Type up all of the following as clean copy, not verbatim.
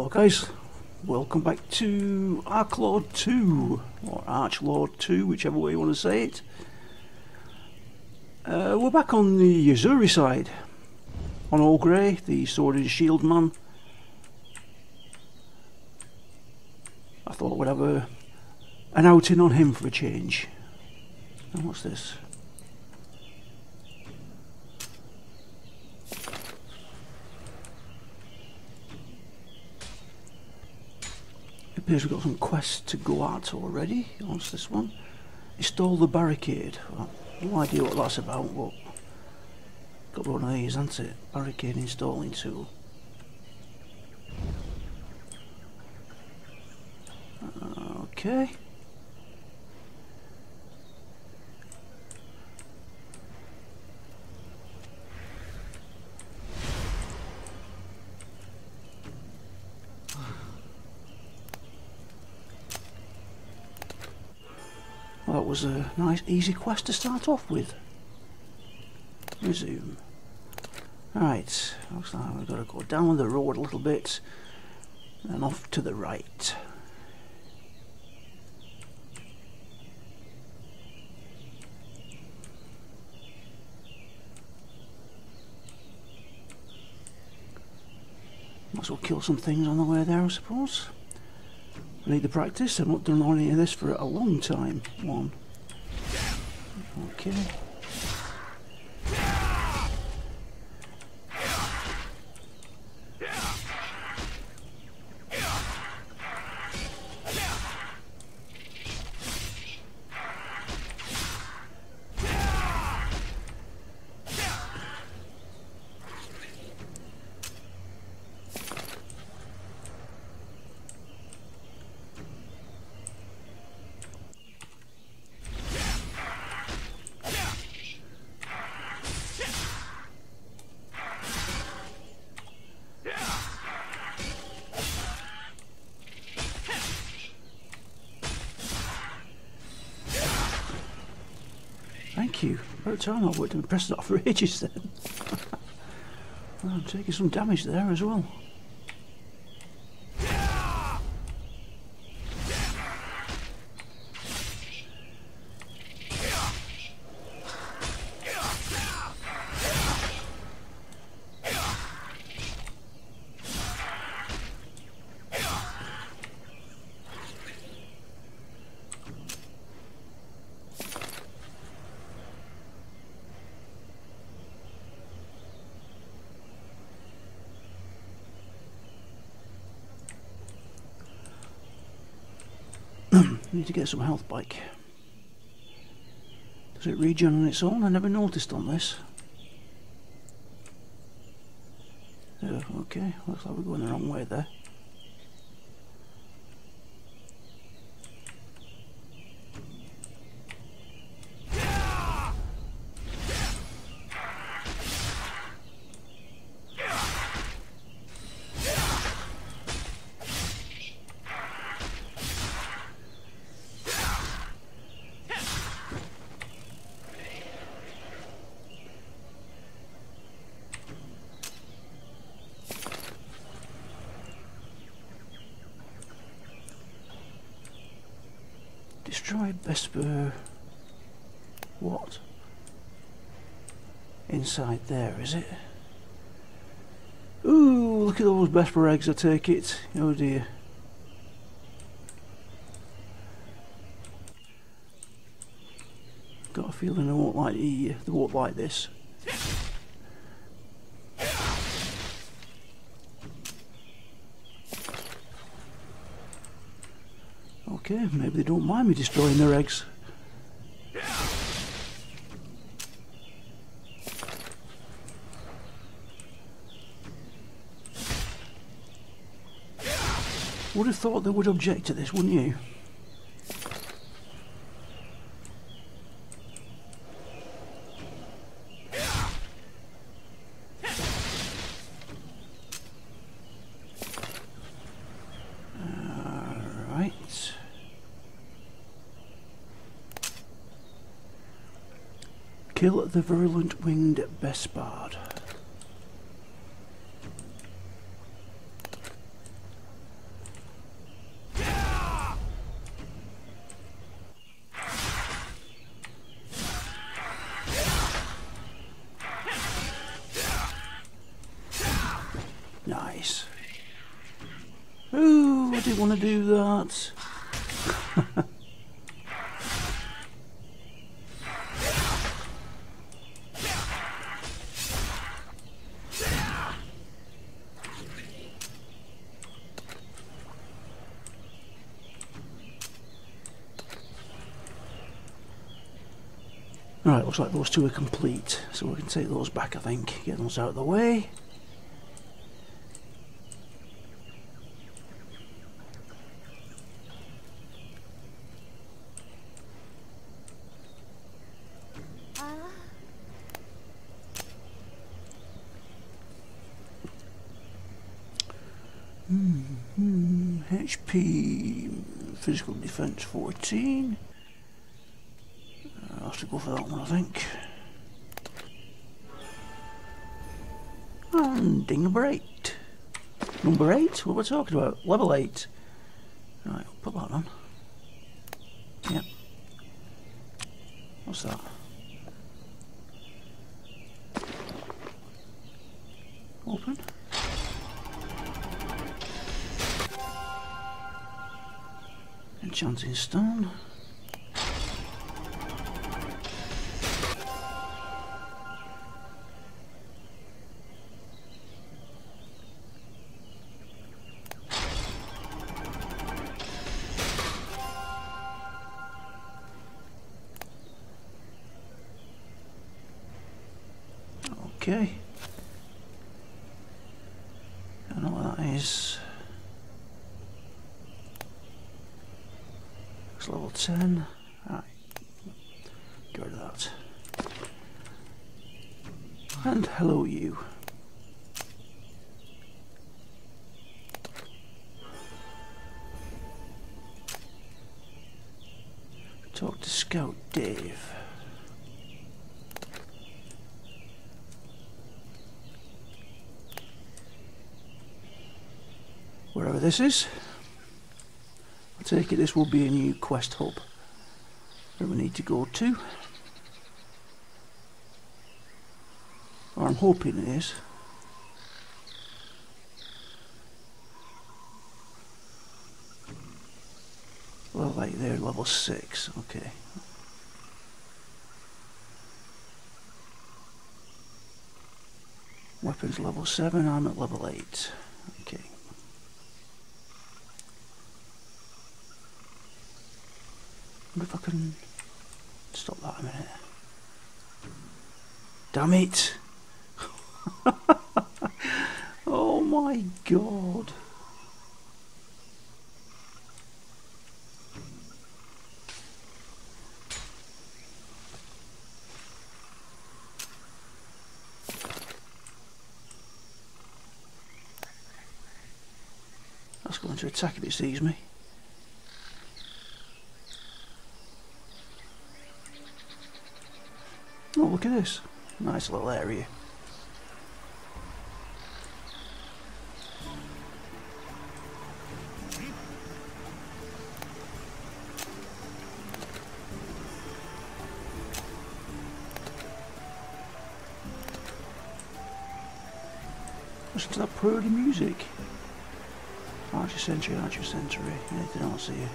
Hello guys, welcome back to Archlord 2, or Archlord 2, whichever way you want to say it. We're back on the Yuzuri side, on Ogre, the sword and shield man. I thought we'd have an outing on him for a change. And what's this? It appears we've got some quests to go at already. What's this one? Install the barricade. Well, no idea what that's about, but got one of these, hasn't it? Barricade installing tool. Okay. Well, that was a nice easy quest to start off with. Resume. Right, looks like we've got to go down the road a little bit and off to the right. Might as well kill some things on the way there, I suppose. I need the practice. I've not done any of this for a long time. One. Okay. Thank you. About time I would have pressed that for ages then. Well, I'm taking some damage there as well. Need to get some health back. Does it regen on its own? I never noticed on this. Yeah, okay, looks like we're going the wrong way there. Destroyed Vesper. What? Inside there, is it? Ooh, look at those Vesper eggs, I take it. Oh dear. Got a feeling they won't like this. Okay, maybe they don't mind me destroying their eggs. Would have thought they would object to this, wouldn't you? Kill the virulent winged Bespard. I didn't want to do that. Right, looks like those two are complete, so we can take those back, I think, get those out of the way. HP, physical defense 14. I'll have to go for that one, I think. And ding number 8. Number 8? What are we talking about? Level 8. Right, put that on. Yep. What's that? Open. Enchanting stone. Okay. I don't know what that is. It's level 10. Alright. Get rid of that. And hello you. Talk to Scout Dave. Wherever this is, I take it this will be a new quest hub that we need to go to. Or I'm hoping it is. Level 8 there, level 6, okay. Weapons level 7, I'm at level 8. Okay. I wonder if I can stop that a minute. Damn it! Oh my god! That's going to attack if it sees me. Oh, look at this. Nice little area. Listen to that pretty music. Archer Sentry, anything else here?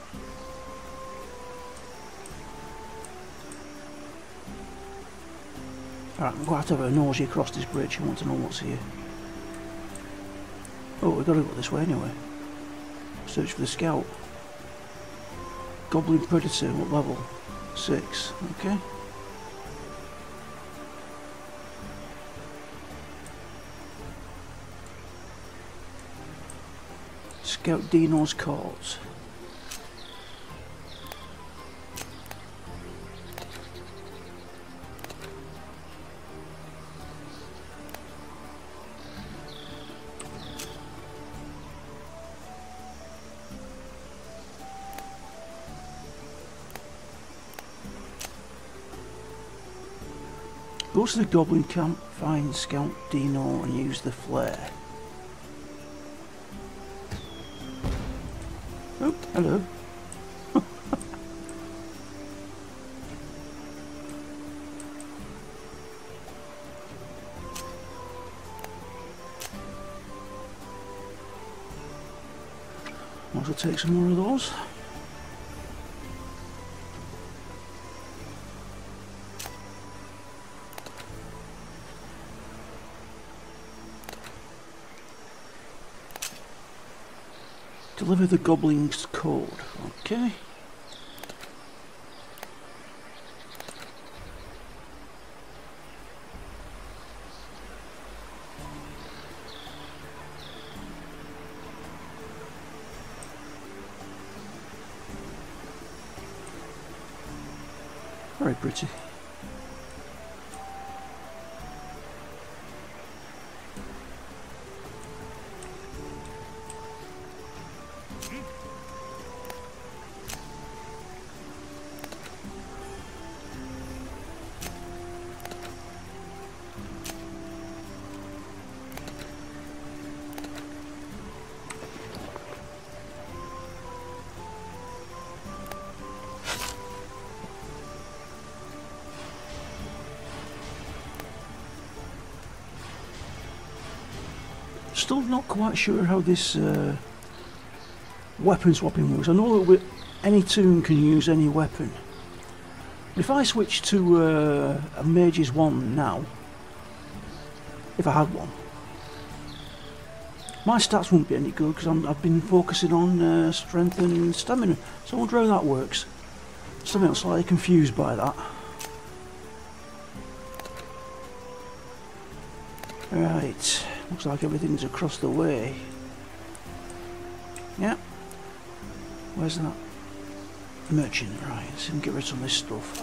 Alright, I'm going to have a nosy across this bridge. I want to know what's here. Oh, we've got to go this way anyway. Search for the scout. Goblin Predator, what level? 6, okay. Scout Dino's Court. Go to the Goblin camp, find Scout Dino and use the flare. Oh, hello. Might as well take some more of those. Deliver the goblin's code. Okay. Very pretty. Still not quite sure how this weapon swapping works. I know that any toon can use any weapon. If I switch to a mage's wand now, if I had one, my stats won't be any good because I've been focusing on strength and stamina. So I wonder how that works. Something I'm slightly confused by that. Right. Looks like everything's across the way. Yeah. Where's that? Merchant, right. Let's see if we can get rid of some of this stuff.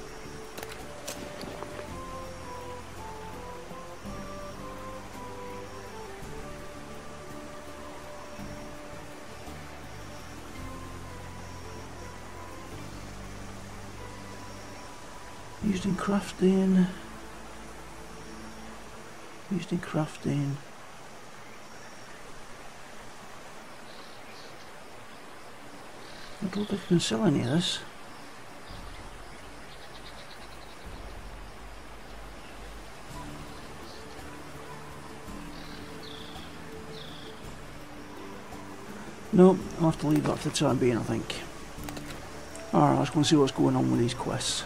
Used in crafting. Used in crafting. I don't think I can sell any of this. No, I'll have to leave that for the time being, I think. Alright, let's go and see what's going on with these quests.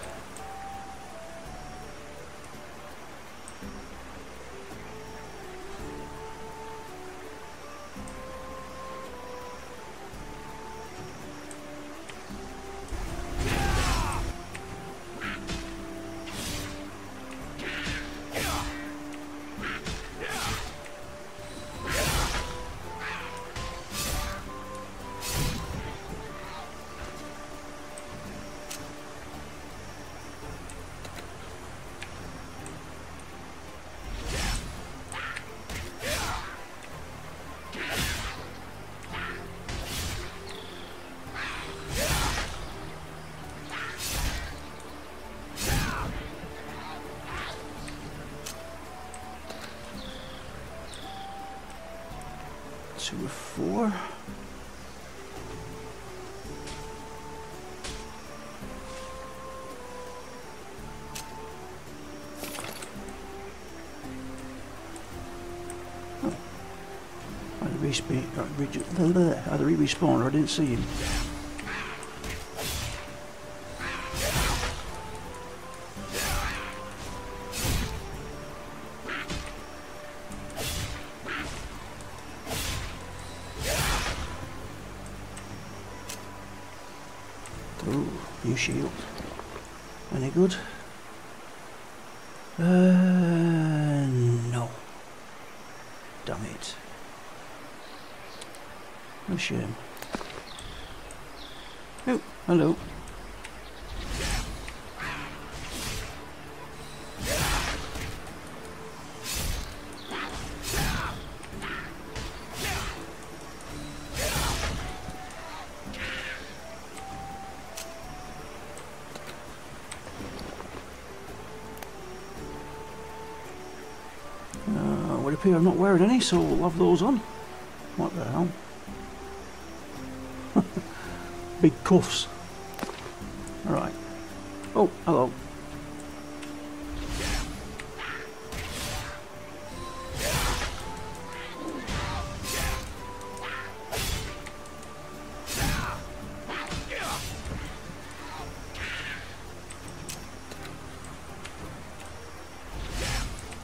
Two of four. Oh. Either respawn or I didn't see him. New shield. Any good? No. Damn it. No shame. Oh, hello. Would appear I'm not wearing any, so we'll have those on. What the hell? Big cuffs. Alright. Oh, hello.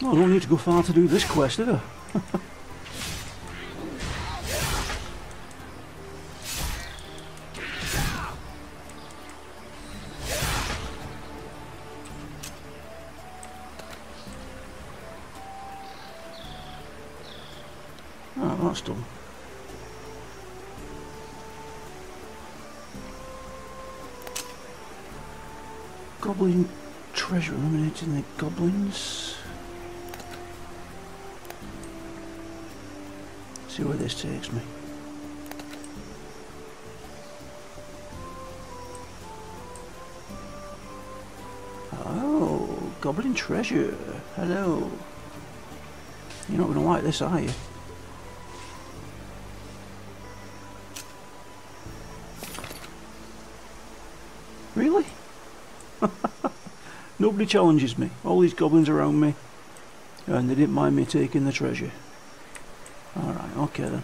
Well, I don't need to go far to do this quest, do I? Oh, that's done. Goblin treasure, eliminating the goblins. See where this takes me. Oh, goblin treasure. Hello. You're not going to like this, are you? Really? Nobody challenges me. All these goblins around me, and they didn't mind me taking the treasure. Alright, okay then.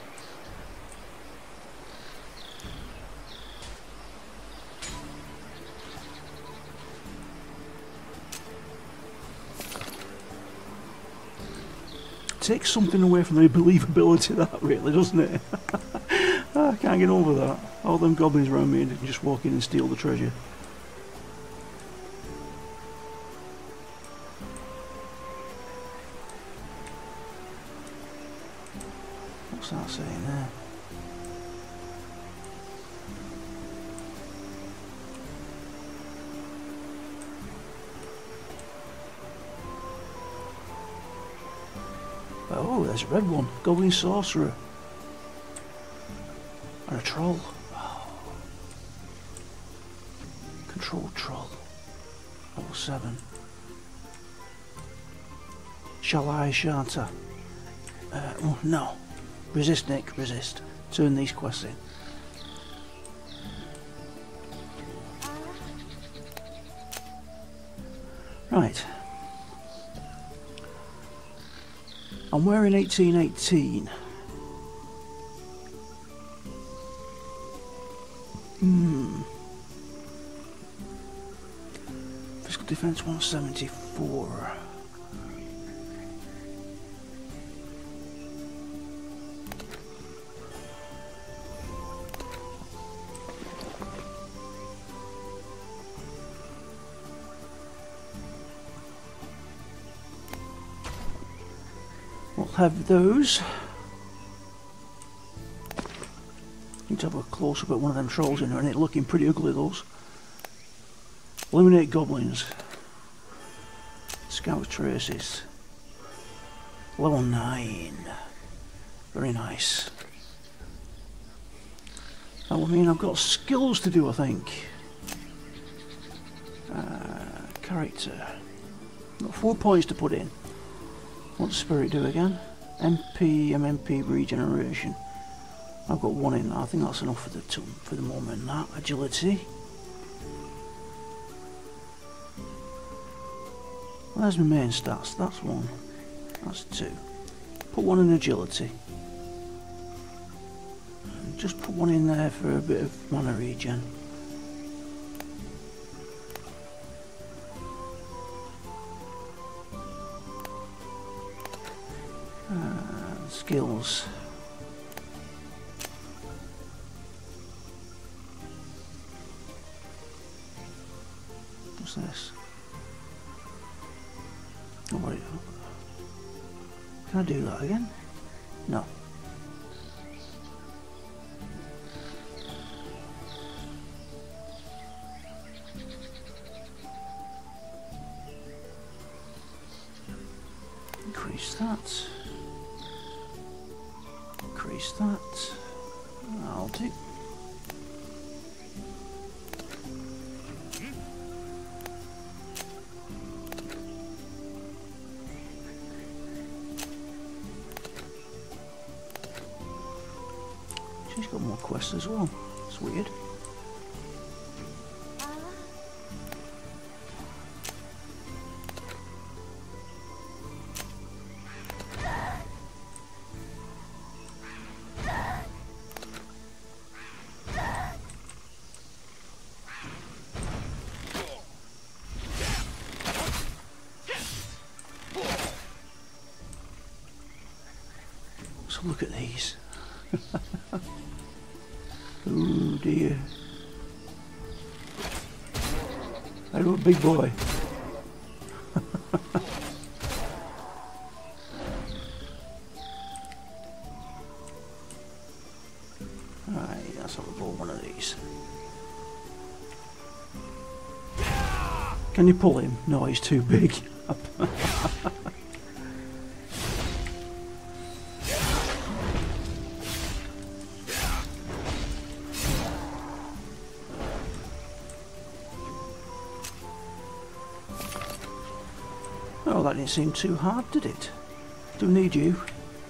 Takes something away from the believability, that really, doesn't it? I can't get over that. All them goblins around me and they can just walk in and steal the treasure. What's that saying there? Oh, there's a red one. Goblin sorcerer. And a troll. Oh. Control troll. Level 7. Shall I, shan't I? Oh, no. Resist, Nick, resist. Turn these quests in. Right. I'm wearing 1818. Physical defense 174. We'll have those. Need to have a close up at one of them trolls in there, and it's looking pretty ugly, those. Eliminate goblins. Scout traces. Level 9. Very nice. That will mean I've got skills to do, I think. Character. Got 4 points to put in. What does Spirit do again? MP, MMP regeneration. I've got 1 in. I think that's enough for the moment. That agility. Well, there's my main stats. That's 1. That's 2. Put 1 in agility. And just put 1 in there for a bit of mana regen. Skills. What's this? Oh wait. Can I do that again? No. Increase that. Increase that. I'll do. She's got more quests as well. It's weird. Let's look at these. Oh dear. Hello, big boy. Alright, let's have a go one of these. Can you pull him? No, he's too big. Oh, that didn't seem too hard, did it? Do need you.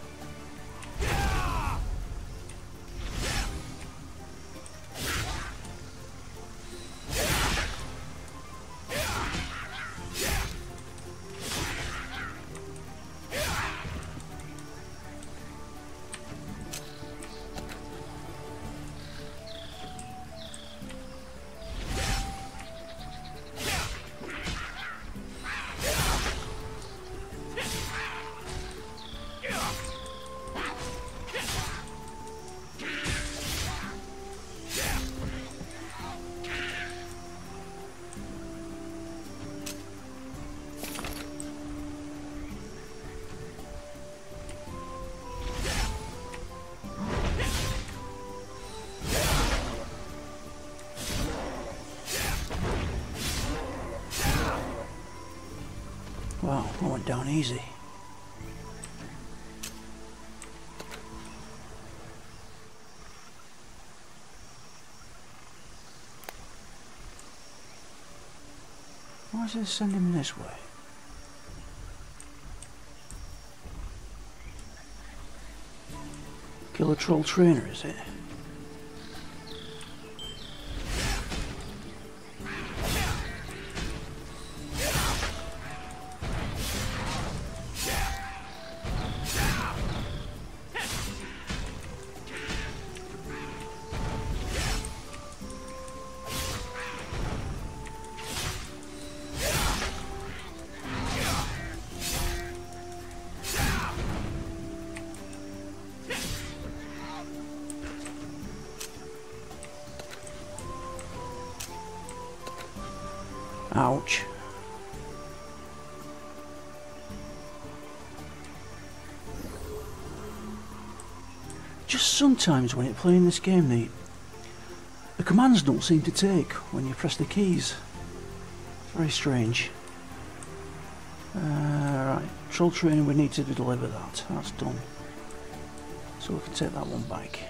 Wow, I went down easy. Why is it sending him this way? Kill a troll trainer, is it? Ouch. Just sometimes when you're playing this game, the commands don't seem to take when you press the keys. Very strange. Right, troll training, we need to deliver that. That's done. So we can take that one back.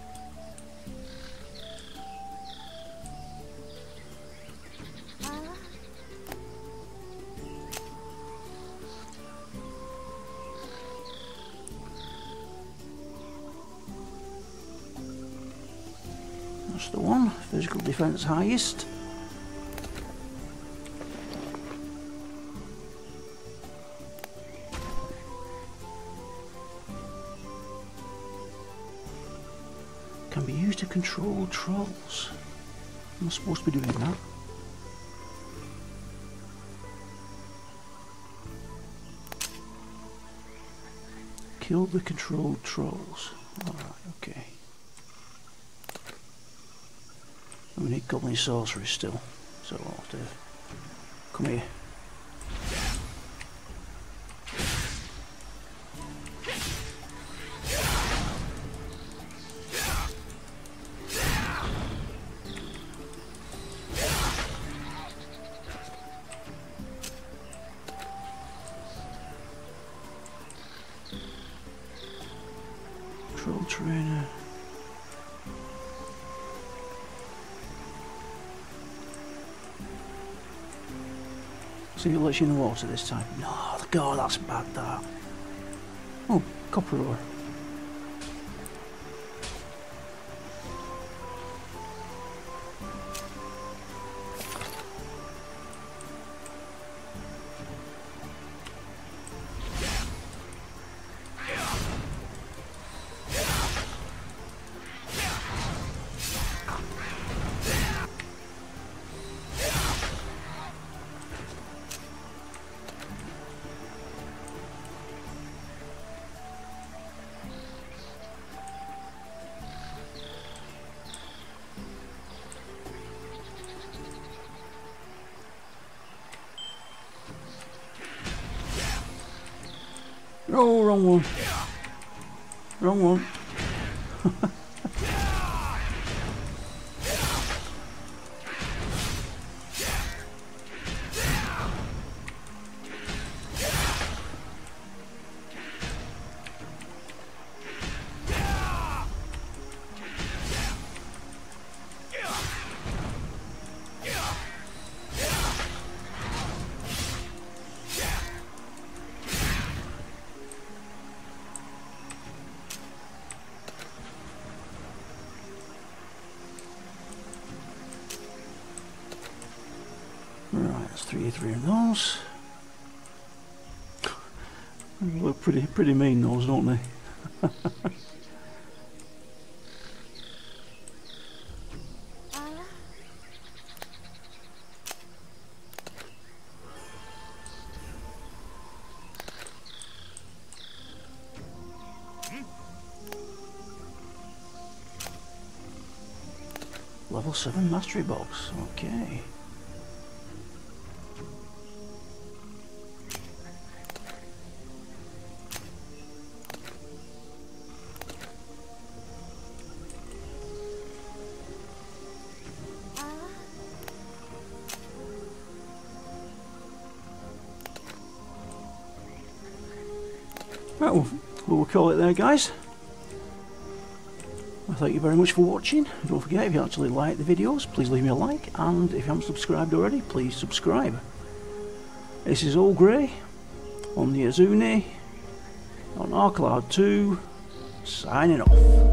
That's the one. Physical defense highest. Can be used to control trolls. I'm supposed to be doing that. Kill the controlled trolls. Alright, okay. We need goblin sorcery still, so I'll have to come here. Troll trainer. See if it lets you in the water this time. No, God, that's bad, that. Oh, copper ore. Oh, wrong one. Wrong one. Right, that's 3 of those. They look pretty mean, those, don't they? Level 7 mastery box, okay. Right, well, we'll call it there, guys. Well, thank you very much for watching. Don't forget, if you actually like the videos, please leave me a like, and if you haven't subscribed already, please subscribe. This is Old Grey on the Azuni on Arcloud 2, signing off.